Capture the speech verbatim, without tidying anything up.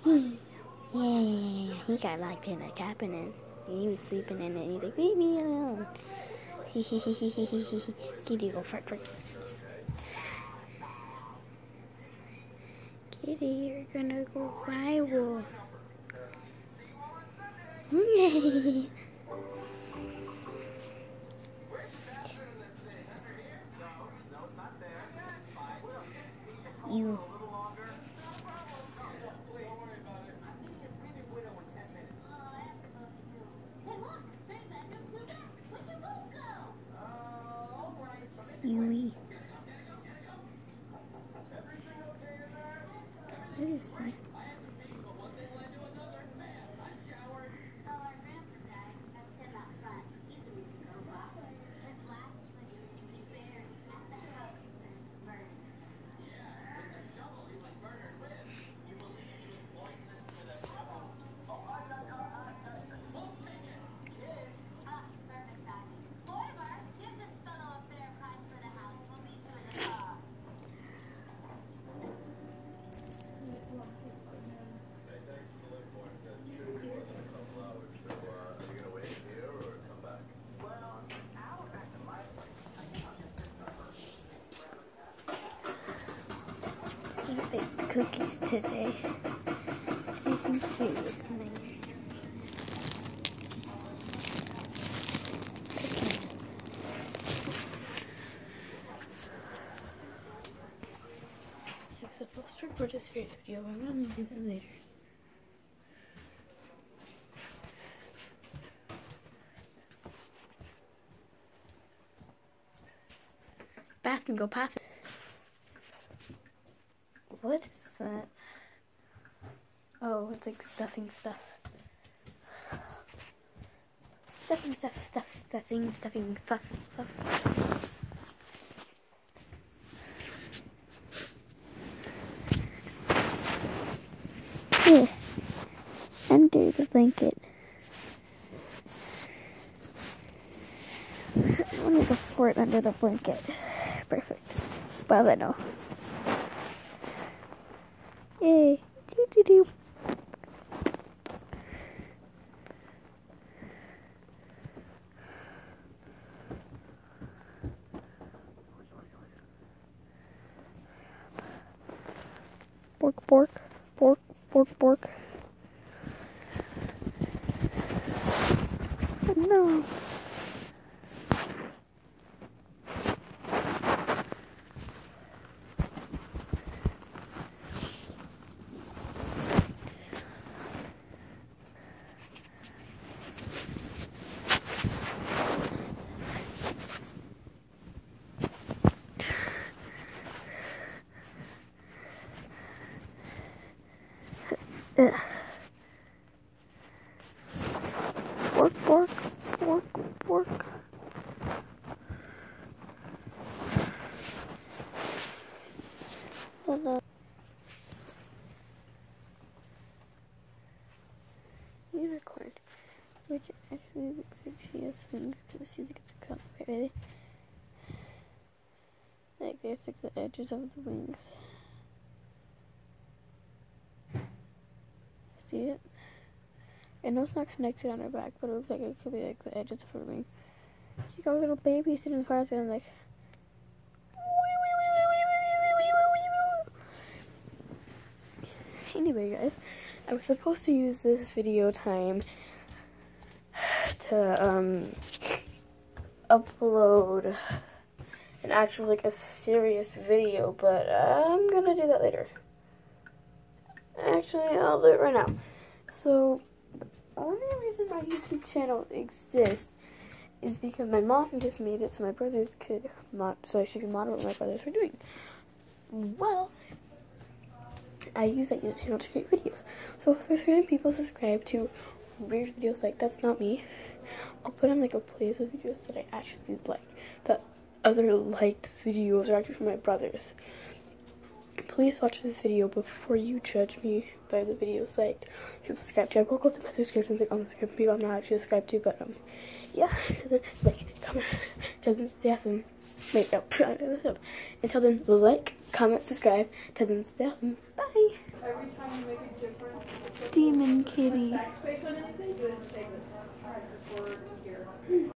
Yeah, yeah, yeah, he got locked in a cabinet. And he was sleeping in it. And he's like, leave me alone. Hee hee hee hee hee hee hee. Kitty, go fart fart. Kitty, you're gonna go viral. You. Yui. What is that? I baked cookies today. You can see it look nice. I was supposed to record a serious video, but I'm gonna do that later. Bath and go bath. What is that? Oh, it's like stuffing stuff. Stuffing stuff, stuff, stuffing, stuffing, stuff, stuff. Here, under the blanket. I want to make a fort under the blanket. Perfect. Well, I know. Yay. Doo doo doo. Bork, bork, bork, bork, bork. Oh, no. Ugh. Bork, bork, bork, bork. Hello. Unicorn, which actually looks like she has wings because she's like the cosplay, really. Like there's like the edges of the wings. See it? I know it's not connected on her back, but it looks like it could be like the edges of her wing. She got a little baby sitting in front of her and like. Anyway, guys, I was supposed to use this video time to um upload an actual like a serious video, but uh, I'm gonna do that later. Actually, I'll do it right now. So, the only reason my YouTube channel exists is because my mom just made it so my brothers could mod, so she could model what my brothers were doing. Well, I use that YouTube channel to create videos. So if there's certain people subscribe to weird videos like That's Not Me, I'll put on like a playlist of videos that I actually like. The other liked videos are actually from my brothers. Please watch this video before you judge me by the videos liked. If you subscribe to, I will go through my subscriptions like on the people I'm not actually subscribed to, but um, yeah. Like, comment, enthusiasm. Wait, no, until then, like, comment, subscribe. Until then, stay awesome. Bye. Every time you make a difference, Demon Kitty. backspace on anything, you just say this word here.